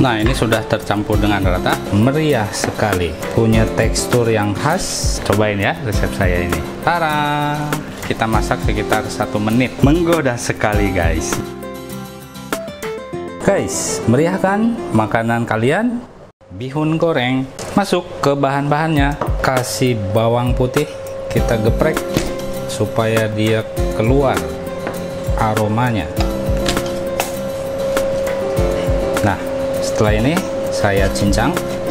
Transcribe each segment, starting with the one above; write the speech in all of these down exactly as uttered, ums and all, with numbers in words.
Nah, ini sudah tercampur dengan rata, meriah sekali, punya tekstur yang khas. Cobain ya resep saya ini. Tara, kita masak sekitar satu menit. Menggoda sekali guys. Guys, meriah kan makanan kalian? Bihun goreng. Masuk ke bahan-bahannya. Kasih bawang putih, kita geprek supaya dia keluar aromanya. Nah, setelah ini saya cincang.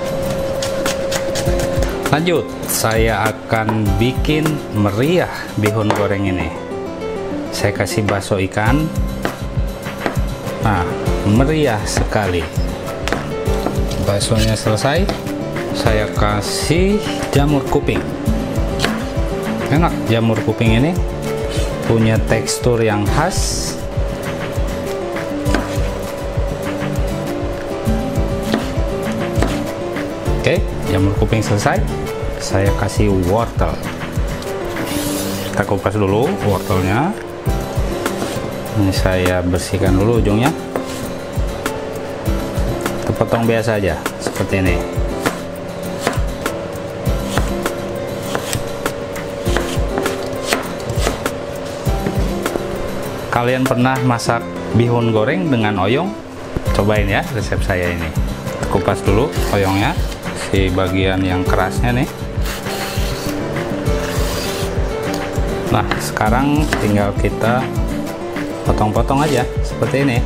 Lanjut, saya akan bikin meriah bihun goreng ini. Saya kasih bakso ikan. Nah, meriah sekali. Baksonya selesai, saya kasih jamur kuping. Enak, jamur kuping ini punya tekstur yang khas. Oke, jamur kuping selesai, saya kasih wortel. Kita kupas dulu wortelnya. Ini saya bersihkan dulu ujungnya. Kita potong biasa aja seperti ini. Kalian pernah masak bihun goreng dengan oyong? Cobain ya resep saya ini. Kupas dulu oyongnya, si bagian yang kerasnya nih. Nah, sekarang tinggal kita potong-potong aja seperti ini.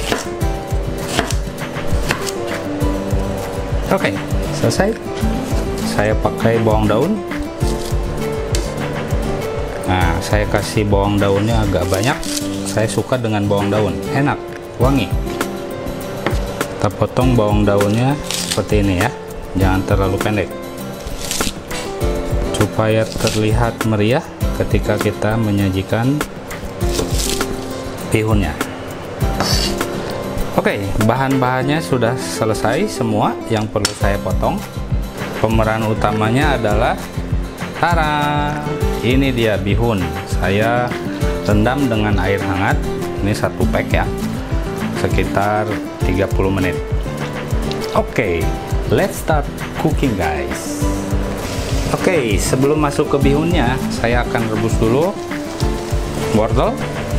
Oke, selesai. Saya pakai bawang daun. Nah, saya kasih bawang daunnya agak banyak. Saya suka dengan bawang daun, enak, wangi. Kita potong bawang daunnya seperti ini ya, jangan terlalu pendek, supaya terlihat meriah ketika kita menyajikan bihunnya. Oke, bahan-bahannya sudah selesai semua yang perlu saya potong. Pemeran utamanya adalah tara, ini dia bihun. Saya rendam dengan air hangat. Ini satu pack ya, sekitar tiga puluh menit. Oke, let's start cooking guys. Oke, sebelum masuk ke bihunnya, saya akan rebus dulu wortel.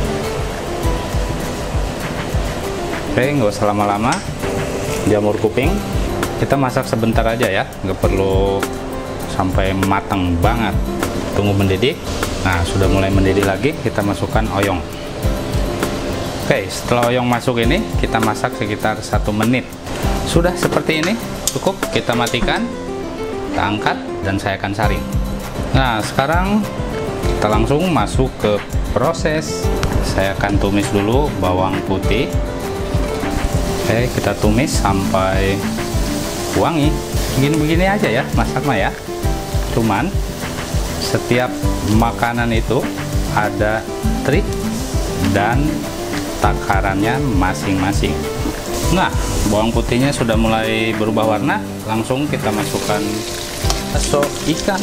Oke, nggak usah lama-lama. Jamur kuping kita masak sebentar aja ya, nggak perlu sampai matang banget. Tunggu mendidih. Nah, sudah mulai mendidih lagi, kita masukkan oyong. Oke, setelah oyong masuk ini, kita masak sekitar satu menit. Sudah seperti ini, cukup. Kita matikan, kita angkat, dan saya akan saring. Nah, sekarang kita langsung masuk ke proses. Saya akan tumis dulu bawang putih. Oke, kita tumis sampai wangi. Begini-begini aja ya, masak mah ya. Cuman setiap makanan itu ada trik dan takarannya masing-masing. Nah, bawang putihnya sudah mulai berubah warna, langsung kita masukkan bakso ikan.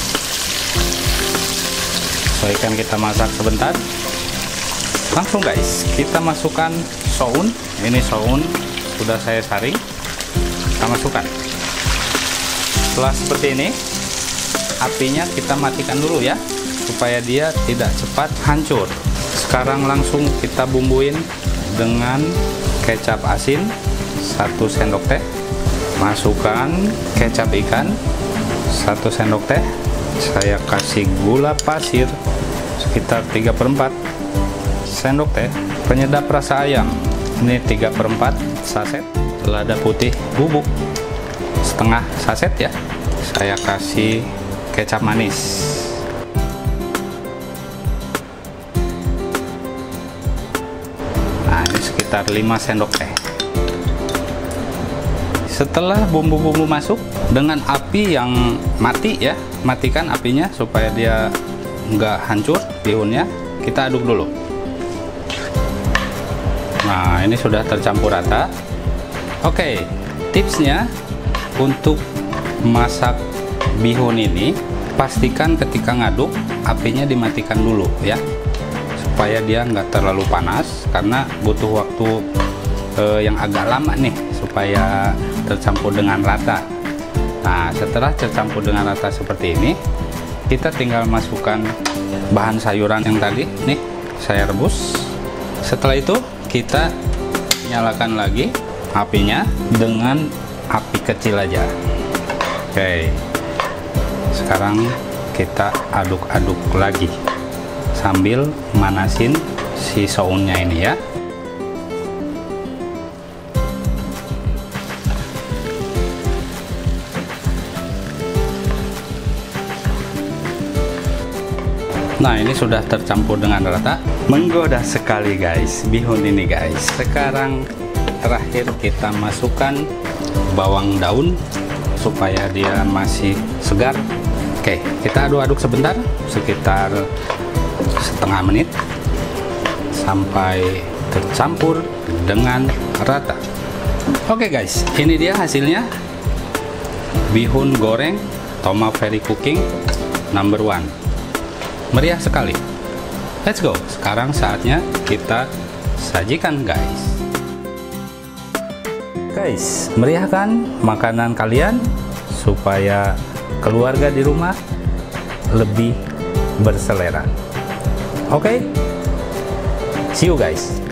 Bakso ikan kita masak sebentar. Langsung guys, kita masukkan soun. Ini soun sudah saya saring. Kita masukkan. Setelah seperti ini, apinya kita matikan dulu ya, supaya dia tidak cepat hancur. Sekarang langsung kita bumbuin dengan kecap asin satu sendok teh. Masukkan kecap ikan satu sendok teh. Saya kasih gula pasir sekitar tiga per empat sendok teh. Penyedap rasa ayam ini tiga per empat saset. Lada putih bubuk setengah saset ya. Saya kasih kecap manis. Nah, ini sekitar lima sendok teh. Setelah bumbu-bumbu masuk dengan api yang mati ya, matikan apinya supaya dia nggak hancur bihunnya. Kita aduk dulu. Nah, ini sudah tercampur rata. Oke, tipsnya untuk masak bihun ini, pastikan ketika ngaduk apinya dimatikan dulu ya, supaya dia nggak terlalu panas, karena butuh waktu eh, yang agak lama nih supaya tercampur dengan rata. Nah, setelah tercampur dengan rata seperti ini, kita tinggal masukkan bahan sayuran yang tadi nih saya rebus. Setelah itu kita nyalakan lagi apinya dengan api kecil aja. Oke, sekarang kita aduk-aduk lagi sambil manasin si sounnya ini ya. Nah, ini sudah tercampur dengan rata. Menggoda sekali guys bihun ini guys. Sekarang terakhir kita masukkan bawang daun supaya dia masih segar. Oke, kita aduk-aduk sebentar, sekitar setengah menit sampai tercampur dengan rata. Oke guys, ini dia hasilnya. Bihun goreng Toma Very Cooking number one. Meriah sekali. Let's go. Sekarang saatnya kita sajikan guys. Guys, meriah kan makanan kalian supaya keluarga di rumah lebih berselera. Oke, okay? See you guys.